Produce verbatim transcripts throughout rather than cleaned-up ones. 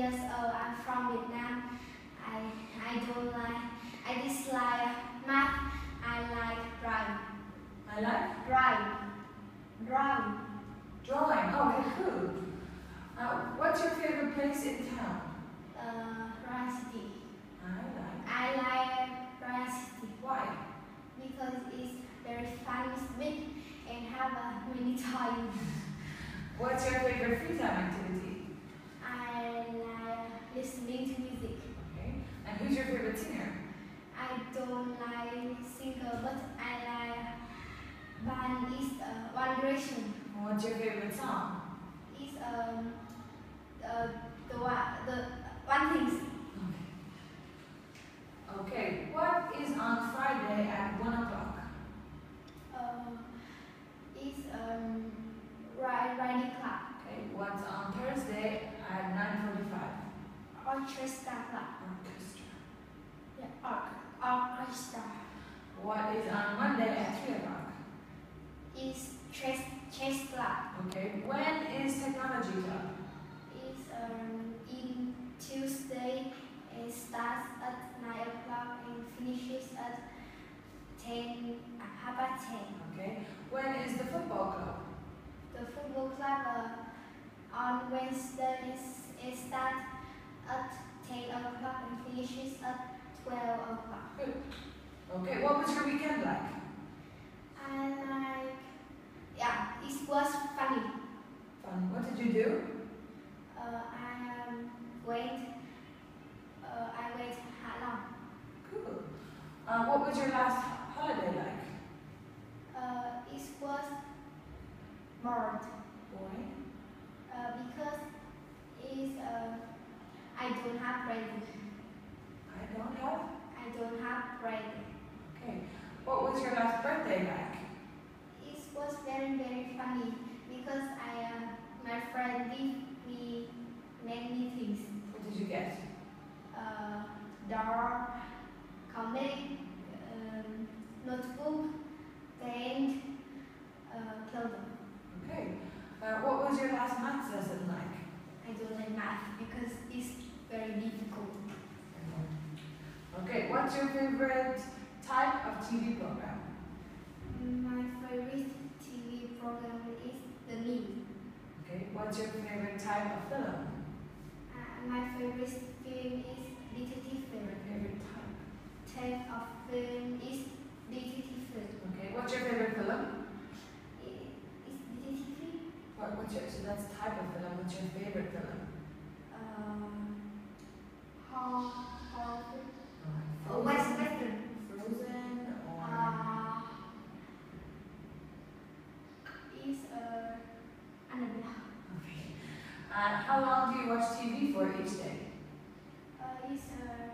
years old. I'm from Vietnam. I I don't like. I dislike math. I like drawing. I like Drawing. Drawing. drawing. Oh, okay, cool. Uh, what's your favorite place in town? Uh, Royal City. I like. I like Royal City Why? because it's very fun, it's big, and have a many toys. What's your favorite free time activity? I like listening to music. Okay. And who's your favorite singer? I don't like singer, but I like band is uh, One Direction. What's your favorite song? Is um uh, the one the One Things. Okay. What is on Friday at one o'clock? Uh, is um Ri- Riding Club. Okay. What's on Thursday at nine forty-five? Orchestra Club. Orchestra. Yeah, or- orchestra. What is on Monday at three o'clock? Is chess chess club. Okay. When is technology club? Is um in Tuesday. It starts at nine o'clock and finishes at ten, half past ten. Okay. When is the football club? The football club uh, on Wednesday is it starts at ten o'clock and finishes at twelve o'clock. Good. Okay. What was your weekend like? I like, yeah, it was funny. Fun. What did you do? Uh, I um, went, uh, I went Ha Long. Cool. Uh, what was your last holiday like? Uh, it was bored. Boring. Uh, because is uh, I don't have present. I don't have. I don't have present. Okay. What was your last birthday like? It was very very funny because I uh, my friend gave me many things. What did you get? Uh, doll, comic, um, notebook, paint, uh, clothing. Okay. Uh, what was your last maths lesson like? I don't like math because it's very difficult. Okay. What's your favorite type of T V program? My favorite T V program is The Me. Okay. What's your favorite type of film? Uh, my favorite film is detective Your film. favorite type. Type of film is detective film. Okay. What's your favorite film? I- Is detective film? What, what's your so that's type of film. What's your favorite film? Um, horror, horror film. Alright. Oh, West Western. Frozen or Uh, is uh, Annabelle. okay. Uh, how long do you watch T V for each day? Uh, is uh,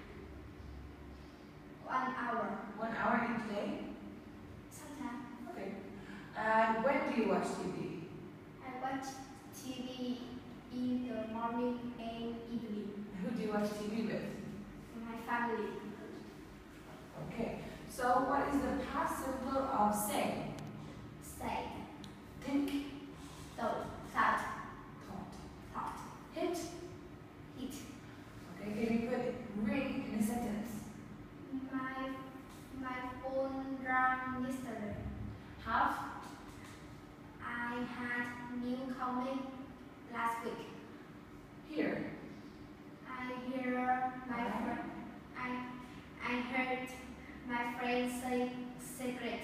one hour. One hour each day. Sometimes Okay. And when do you watch T V? I watch T V in the morning and evening. Who do you watch T V with? My family. Okay. So what is the past simple of say? Say, Think, thought, thought, thought. thought, Hit. hit. Okay. Can you put ring in a sentence? My my phone rang yesterday. Have. I had new comic last week. Here. I hear my friend. I I heard my friend say secret.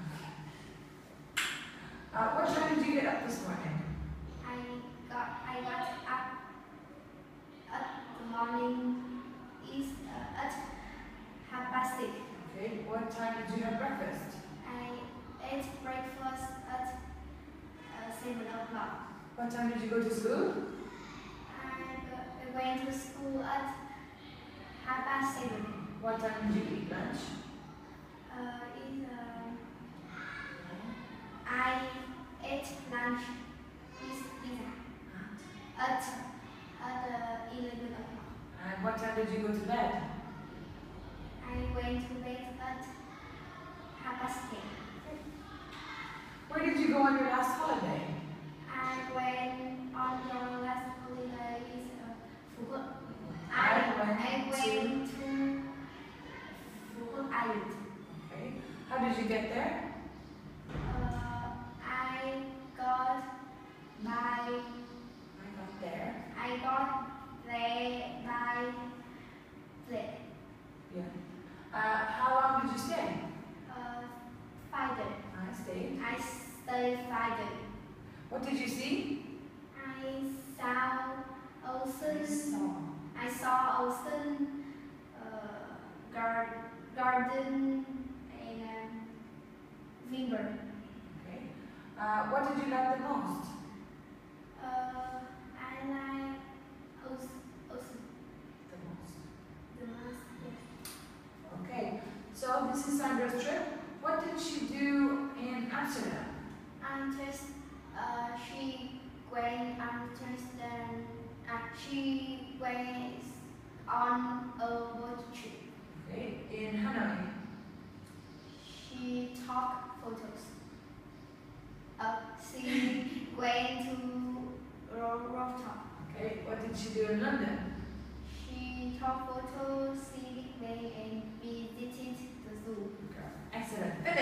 Uh, what time did you get up this morning? I got I got up at the morning is uh, at half past six. Okay. What time did you have breakfast? I ate breakfast at uh, seven o'clock. What time did you go to school? I, go- I went to school at half past seven. What time did you eat lunch? Uh, is uh, I ate lunch is pizza at at uh, eleven o'clock. And what time did you go to bed? I went to bed at half past ten. Where did you go on your last holiday? I went on the last holiday is uh, you get there? Uh, I got by I got there. I got there by plane. Yeah. Uh, how long did you stay? Uh, five days. I stayed. I stayed five days. What did you see? I saw ocean. saw. I saw ocean, uh, gar- garden, and um, river. Okay. Uh, what did you like the most? Uh, I like ocean, ocean The most. the most. Yeah. Okay. So this is Sandra's trip. What did she do in Amsterdam? And just, uh, she went Amsterdam. Uh, she went on a boat trip. Okay. In Hanoi. She took photos. Uh, she went to ro- rooftop. Okay. What did she do in London? She took photos, see and visited the zoo. Excellent.